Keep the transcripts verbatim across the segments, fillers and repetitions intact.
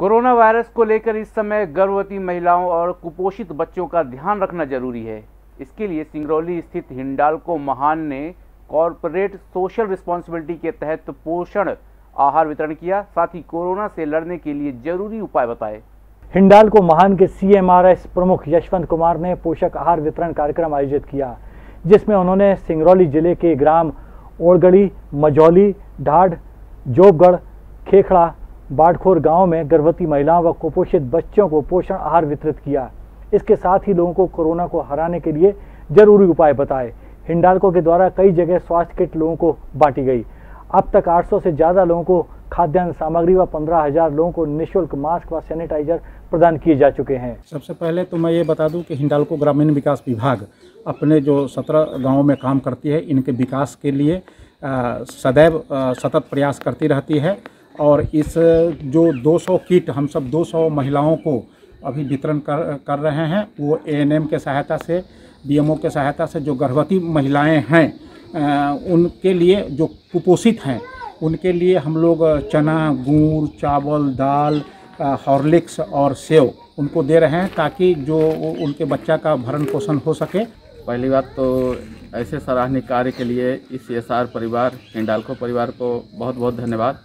Corona virus को लेकर इस समय गर्भवती महिलाओं और कुपोषित बच्चों का ध्यान रखना जरूरी है। इसके लिए सिंगरौली स्थित हिंडाल्को महान ने कॉर्पोरेट सोशल रिस्पॉन्सिबिलिटी के तहत पोषण आहार वितरण किया, साथ ही कोरोना से लड़ने के लिए जरूरी उपाय बताए। हिंडाल्को महान के सी एम आर एस प्रमुख यशवंत कुमार ने पोषक आहार वितरण कार्यक्रम आयोजित किया, जिसमें उन्होंने सिंगरौली जिले के ग्राम ओड़गड़ी, मझौली, ढाढ, जोबगढ़, खेखड़ा, बाढ़खोर गांव में गर्भवती महिलाओं व कुपोषित बच्चों को पोषण आहार वितरित किया। इसके साथ ही लोगों को कोरोना को हराने के लिए जरूरी उपाय बताए। हिंडाल्को के द्वारा कई जगह स्वास्थ्य किट लोगों को बांटी गई। अब तक आठ सौ से ज़्यादा लोगों को खाद्यान्न सामग्री व पंद्रह हजार लोगों को निःशुल्क मास्क व सैनिटाइजर प्रदान किए जा चुके हैं। सबसे पहले तो मैं ये बता दूं कि हिंडाल्को ग्रामीण विकास विभाग अपने जो सत्रह गाँवों में काम करती है, इनके विकास के लिए आ, सदैव आ, सतत प्रयास करती रहती है। और इस जो दो सौ किट हम सब दो सौ महिलाओं को अभी वितरण कर कर रहे हैं, वो ए एन एम के सहायता से, डी एम ओ के सहायता से जो गर्भवती महिलाएं हैं आ, उनके लिए, जो कुपोषित हैं उनके लिए हम लोग चना, गुड़, चावल, दाल, हॉर्लिक्स और सेव उनको दे रहे हैं, ताकि जो उनके बच्चा का भरण पोषण हो सके। पहली बात तो ऐसे सराहनीय कार्य के लिए इस सी एस आर परिवार, हिंडाल्को परिवार को बहुत बहुत धन्यवाद।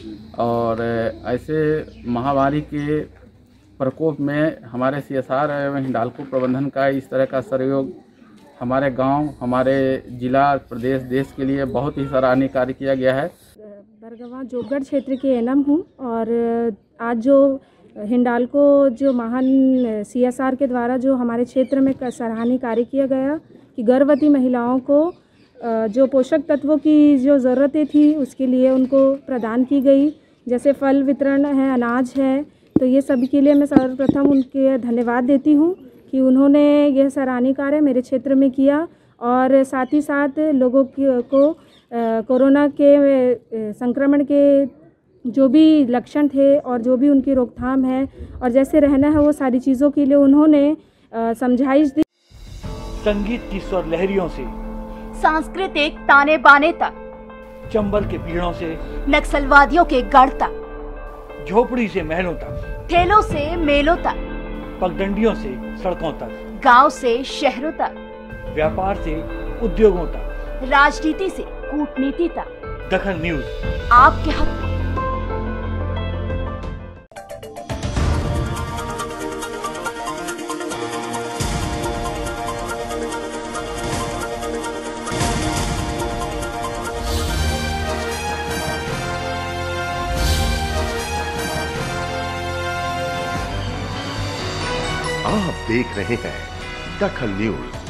और ऐसे महामारी के प्रकोप में हमारे सी एस आर एवं हिंडाल्को प्रबंधन का इस तरह का सहयोग हमारे गांव, हमारे जिला, प्रदेश, देश के लिए बहुत ही सराहनीय कार्य किया गया है। बरगवा जोबगढ़ क्षेत्र के एनम हूँ और आज जो हिंडाल्को जो महान सी एस आर के द्वारा जो हमारे क्षेत्र में सराहनीय कार्य किया गया कि गर्भवती महिलाओं को जो पोषक तत्वों की जो ज़रूरतें थी उसके लिए उनको प्रदान की गई, जैसे फल वितरण है, अनाज है। तो ये सभी के लिए मैं सर्वप्रथम उनके धन्यवाद देती हूँ कि उन्होंने यह सराहनीय कार्य मेरे क्षेत्र में किया और साथ ही साथ लोगों को कोरोना के संक्रमण के जो भी लक्षण थे और जो भी उनकी रोकथाम है और जैसे रहना है, वो सारी चीज़ों के लिए उन्होंने समझाइश दी। संगीत की स्वर लहरियों से सांस्कृतिक ताने बाने तक, चंबल के पीड़ों से नक्सलवादियों के गढ़ तक, झोपड़ी से महलों तक, ठेलों से मेलों तक, पगडंडियों से सड़कों तक, गांव से शहरों तक, व्यापार से उद्योगों तक, राजनीति से कूटनीति तक, दखल न्यूज आपके हक में। आप देख रहे हैं दखल न्यूज।